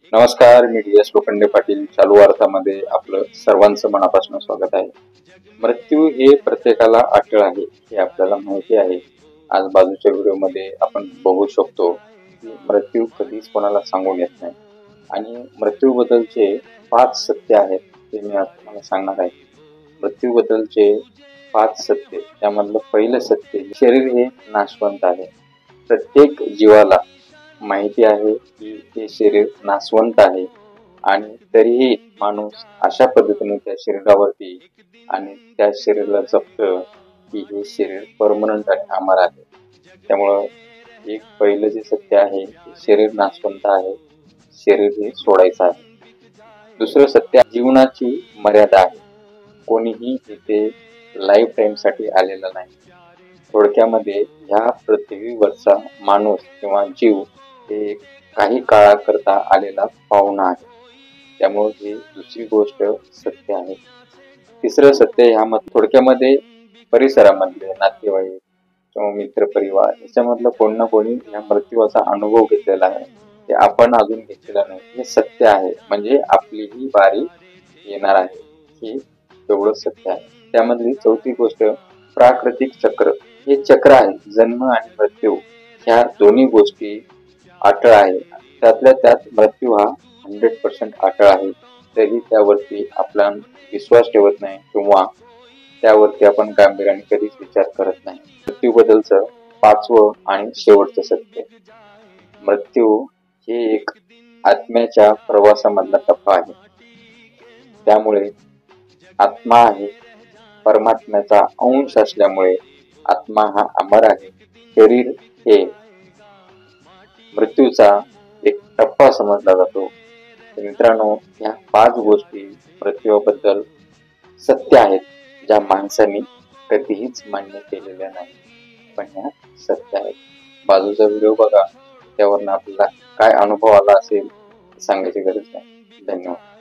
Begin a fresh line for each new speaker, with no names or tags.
नमस्कार, मी D S Lokhande Patil. चालू अर्थामध्ये आपलं सर्वांचं मनापासून स्वागत आहे. मृत्यू हे प्रत्येकाला अटळ आहे हे आपल्याला माहिती आहे. आज बाजूच्या व्हिडिओमध्ये आपण बघू शकतो की मृत्यू कधीच कोणाला सांगून येत नाही आणि मृत्यूबद्दलचे 5 सत्य आहेत ते मी आज तुम्हाला सांगणार आहे. मृत्यूबद्दलचे 5 सत्य, त्यामधलं पहिलं सत्य, शरीर हे नाशवंत आहे. प्रत्येक जीवाला माहिती आहे की हे शरीर नाशवंत आहे आणि तरीही माणूस अशा पद्धतीने त्या शरीरावरती आणि त्या शरीराला जपतं की हे शरीर परमनंट आणि अमर आहे. त्यामुळं एक पहिलं जे सत्य आहे ते शरीर नाशवंत आहे, शरीर हे सोडायचं आहे. दुसरं सत्य, जीवनाची मर्यादा आहे. कोणीही इथे लाईफ टाइम साठी आलेला नाही. थोडक्यामध्ये ह्या पृथ्वीवरचा माणूस किंवा जीव हे काही काळाकरता आलेला पाहुणा आहे. त्यामुळे ही दुसरी गोष्ट सत्य आहे. तिसरं सत्य ह्यामध्ये थोडक्यामध्ये परिसरामधले नातेवाईक किंवा मित्र परिवार याच्यामधलं कोणी ना कोणी या मृत्यूचा अनुभव घेतलेला आहे, ते आपण अजून घेतलेला नाही. हे सत्य आहे. म्हणजे आपली ही बारी येणार आहे, हे तेवढं सत्य आहे. त्यामधली चौथी गोष्ट, प्राकृतिक चक्र. हे चक्र आहे, जन्म आणि मृत्यू ह्या दोन्ही गोष्टी अटळ आहे. त्यातल्या त्यात मृत्यू हा 100% अटळ आहे. तरी त्यावरती आपला विश्वास ठेवत नाही किंवा त्यावरती आपण गांभीर्याने कधीच विचार करत नाही. मृत्यूबद्दलचं 5वं आणि शेवटचं सत्य, मृत्यू हे एक आत्म्याच्या प्रवासामधला टप्पा आहे. त्यामुळे आत्मा आहे, परमात्म्याचा अंश असल्यामुळे आत्मा हा अमर आहे. शरीर हे मृत्यूचा एक टप्पा समजला जातो. मित्रांनो, ह्या 5 गोष्टी मृत्यूबद्दल सत्य आहेत, ज्या माणसाने कधीच मान्य केलेल्या नाही, पण ह्या सत्य आहेत. बाजूचा व्हिडिओ बघा, त्यावरून आपल्याला काय अनुभव आला असेल सांगायची गरज नाही. धन्यवाद.